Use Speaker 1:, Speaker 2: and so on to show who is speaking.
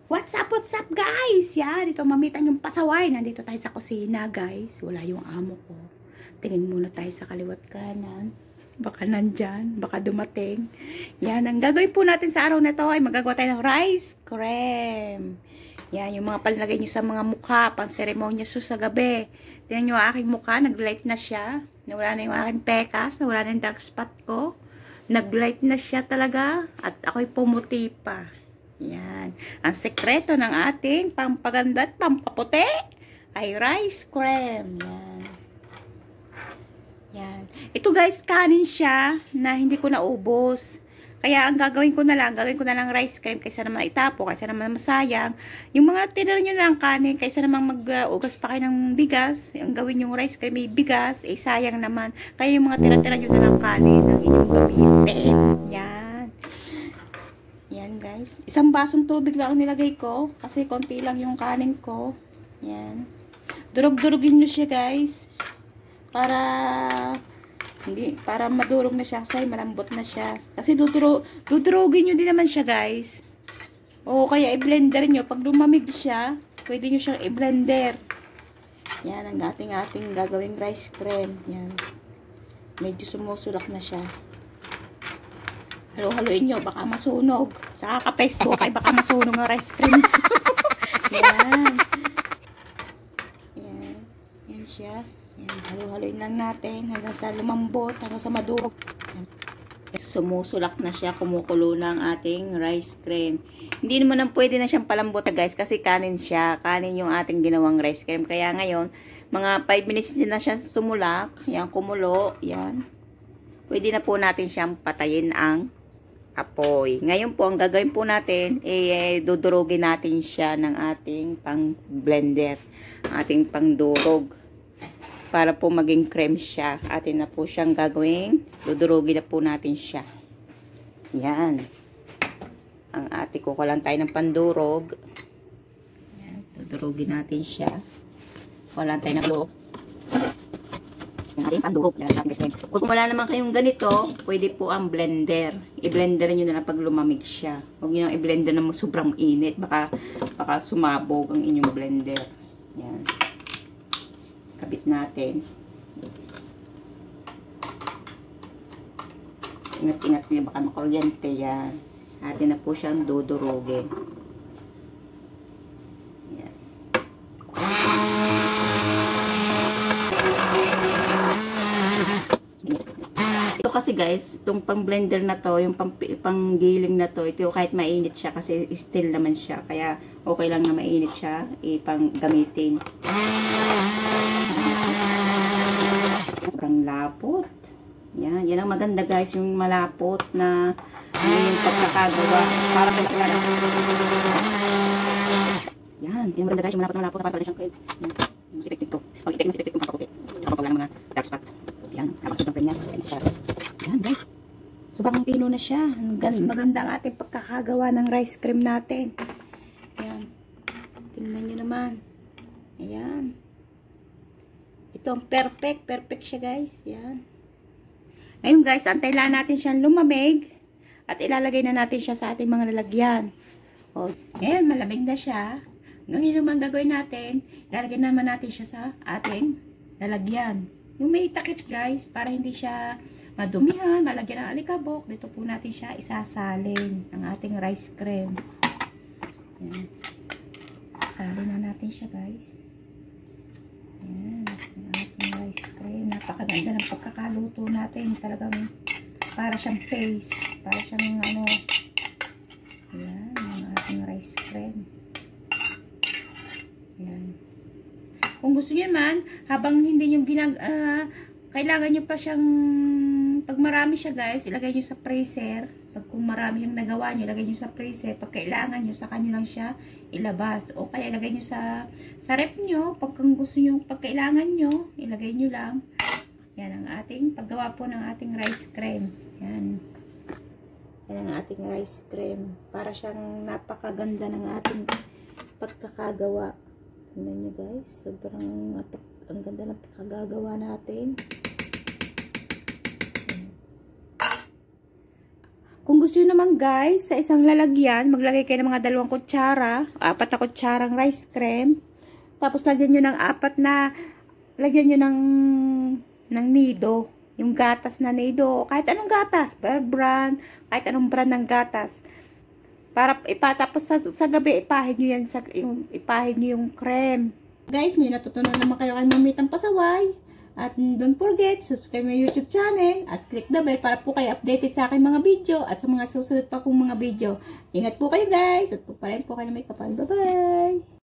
Speaker 1: What's up guys? Yan, dito mamitan yung pasaway. Nandito tayo sa kusina guys. Wala yung amo ko. Tingin muna tayo sa kaliwat kanan. Baka nandyan, baka dumating. Yan, ang gagawin po natin sa araw na to ay magagawa tayo ng rice cream. Yan, yung mga panlagay nyo sa mga mukha, pang seremonya sa gabi. Tingnan nyo ang aking mukha, nag-light na siya. Nawala na yung aking pekas, nawala na yung dark spot ko. Nag-light na siya talaga at ako'y pumuti pa. Yan. Ang sekreto ng ating pampaganda at pampaputi ay rice cream. Yan. Yan. Ito guys, kanin siya na hindi ko naubos. Kaya ang gagawin ko na lang rice cream kaysa naman itapo, kaysa naman masayang. Yung mga tinira nyo na ng kanin, kaysa naman mag-ugas pa kayo ng bigas, ang gawin yung rice cream ay bigas, eh sayang naman. Kaya yung mga tira-tira nyo na ng kanin, ang inyong gamitin. Yan. Yan guys. Isang basong tubig lang ang nilagay ko, kasi konti lang yung kanin ko. Yan. Durog-durogin nyo siya guys. Para madurog na siya kasi malambot na siya. Kasi dudurogin nyo din naman siya guys. O kaya i-blender nyo. Pag lumamig siya, pwede nyo siyang i-blender. Yan ang ating gagawing rice cream. Yan. Medyo sumusulak na siya. Halo-haloin nyo, baka masunog. Sa kaka-Facebook ay baka masunog ang rice cream. Yan. Yan. Yan siya. Yan, halo-haloin lang natin hanggang sa lumambot, hanggang sa madurog. Yan. Sumusulak na siya, kumukulo na ang ating rice cream. Hindi naman pwede na siyang palambot guys, kasi kanin siya. Kanin yung ating ginawang rice cream. Kaya ngayon, mga 5 minutes din na siya sumulak. Yan, kumulo. Yan. Pwede na po natin siyang patayin ang apoy. Ngayon po, ang gagawin po natin, dudurugin natin siya ng ating pang blender. Ating pang durog. Para po maging cream siya. Atin na po siyang gagawin. Dudurugin na po natin siya. Yan. Ang ate ko lang tayo ng pandurog. Yan. Dudurugin natin siya. Wala tayo ng durog. Yung ating pandurog. Yan. Kung wala naman kayong ganito, pwede po ang blender. I-blender nyo na lang pag lumamig siya. Huwag nyo i-blender na sobrang init. Baka sumabog ang inyong blender. Yan. Kabit natin. Ingat-ingat nyo, baka makuryente yan. Atin na po siyang dudurugin. Yan. Ito kasi guys, itong pang blender na to, yung pang giling na to, ito kahit mainit siya kasi still naman siya. Kaya okay lang na mainit siya, ipang gamitin. Sobrang lapot. Yan ang maganda guys, yung malapot na yung pagkakagawa. Para kailangan. Yan maganda guys, yung malapot para siyang cream. Yan, yung sipektin ko. Pag itik yung sipektin ko papakuti. Tsaka pag wala ng mga dark spot. Yan, napakasot ng cream niya. Yan guys. Sobrang pino na siya. Maganda ang ating pagkakagawa ng rice cream natin. Yan. Tingnan nyo naman. Ayan. Ito ang perfect siya guys. Yan. Ngayon guys, antay lang natin siyang lumamig at ilalagay na natin siya sa ating mga lalagyan. O, ngayon malamig na siya. Ngayon naman gagawin natin, ilalagay naman natin siya sa ating lalagyan. Yung may takip guys, para hindi siya madumihan, malagyan ng alikabok, dito po natin siya isasalin ang ating rice cream. Yan. Salin na natin siya guys. Yan, ang ating rice cream. Napakaganda ng pagkakaluto natin. Talagang para siyang paste. Para siyang ano. Yan, ang ating rice cream. Yan. Kung gusto niyo man, habang hindi nyo kailangan nyo pa siyang, pag marami siya guys, ilagay nyo sa freezer. Pag kung marami yung nagawa nyo, ilagay nyo sa freezer. Pag kailangan nyo, saka nyo lang siya ilabas. O kaya ilagay nyo sa rep nyo. Pag kung gusto nyo, pag kailangan nyo, ilagay nyo lang. Yan ang ating paggawa po ng ating rice cream. Yan. Yan ang ating rice cream. Para siyang napakaganda ng ating pagkakagawa. Tingnan nyo guys. Sobrang ang ganda ng pagkagagawa natin. Kung gusto nyo naman guys, sa isang lalagyan, maglagay kayo ng mga 2 kutsara, 4 na kutsarang rice cream. Tapos lagyan nyo ng 4 na, lagyan nyo ng nido. Yung gatas na nido. Kahit anong gatas, Bear Brand, kahit anong brand ng gatas. Para tapos sa gabi, ipahin nyo yan, ipahin nyo yung cream. Guys, may natutunan naman kayo kay Mamitang Pasaway. At don't forget, subscribe my YouTube channel at click the bell para po kayo updated sa aking mga video at sa mga susunod pa kong mga video. Ingat po kayo guys at pagpalain po kayo na may kapal. Bye-bye!